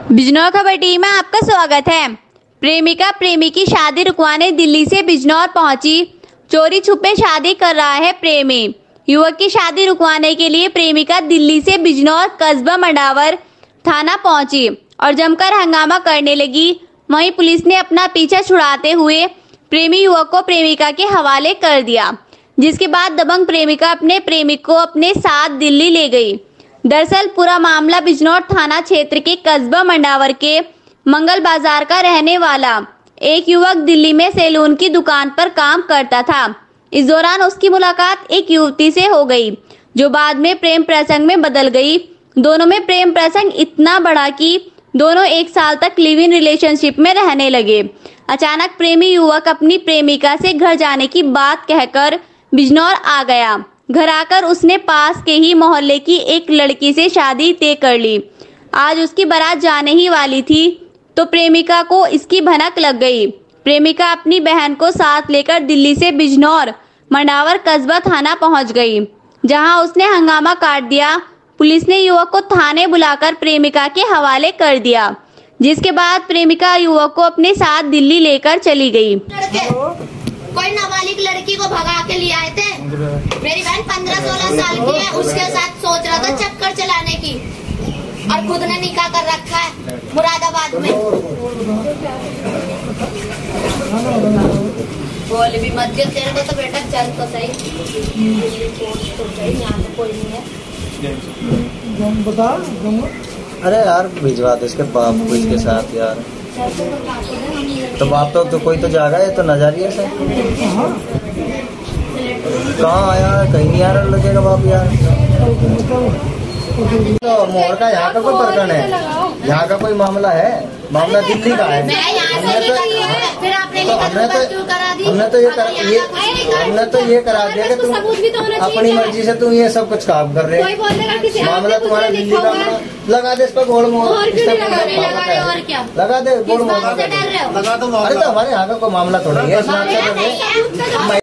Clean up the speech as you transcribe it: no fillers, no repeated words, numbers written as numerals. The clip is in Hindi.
बिजनौर खबर टीवी में आपका स्वागत है। प्रेमिका प्रेमी की शादी रुकवाने दिल्ली से बिजनौर पहुंची। चोरी छुपे शादी कर रहा है प्रेमी। युवक की शादी रुकवाने के लिए प्रेमिका दिल्ली से बिजनौर कस्बा मंडावर थाना पहुंची और जमकर हंगामा करने लगी। वहीं पुलिस ने अपना पीछा छुड़ाते हुए प्रेमी युवक को प्रेमिका के हवाले कर दिया, जिसके बाद दबंग प्रेमिका अपने प्रेमिक को अपने साथ दिल्ली ले गई। दरअसल पूरा मामला बिजनौर थाना क्षेत्र के कस्बा मंडावर के मंगल बाजार का रहने वाला एक युवक दिल्ली में सैलून की दुकान पर काम करता था। इस दौरान उसकी मुलाकात एक युवती से हो गई, जो बाद में प्रेम प्रसंग में बदल गई। दोनों में प्रेम प्रसंग इतना बढ़ा कि दोनों 1 साल तक लिव इन रिलेशनशिप में रहने लगे। अचानक प्रेमी युवक अपनी प्रेमिका से घर जाने की बात कहकर बिजनौर आ गया। घर आकर उसने पास के ही मोहल्ले की एक लड़की से शादी तय कर ली। आज उसकी बारात जाने ही वाली थी तो प्रेमिका को इसकी भनक लग गई। प्रेमिका अपनी बहन को साथ लेकर दिल्ली से बिजनौर मंडावर कस्बा थाना पहुंच गई, जहां उसने हंगामा काट दिया। पुलिस ने युवक को थाने बुलाकर प्रेमिका के हवाले कर दिया, जिसके बाद प्रेमिका युवक को अपने साथ दिल्ली लेकर चली गई। कोई नाबालिग लड़की को भगा के ले आए थे। मेरी बहन 15-16 साल की है, उसके साथ सोच रहा था चक्कर चलाने की, और खुद ने निकाह कर रखा है मुरादाबाद में। बोल भी मत दियो, तेरे को तो बेटा चल तो सही। यहाँ पे कोई नहीं है। बता अरे यार भिजवा दे इसके बाप को इसके साथ यार। तो बाप तो कोई तो जागा है तो नजरिए से कहाँ आया, कहीं नहीं आ रहा लगेगा बाप यार। तो मोहर का यहाँ का कोई प्रकरण है, यहाँ का कोई मामला है, मामला दिल्ली का है। हमने तो ये करा दिया कि तुम अपनी मर्जी से तुम ये सब कुछ काम कर रहे हो। मामला तुम्हारा दिल्ली का। लगा दे इस पर गोल मोहर, लगा दे गोल मोहर लगा दो। अरे तो हमारे यहाँ का कोई मामला थोड़ा है।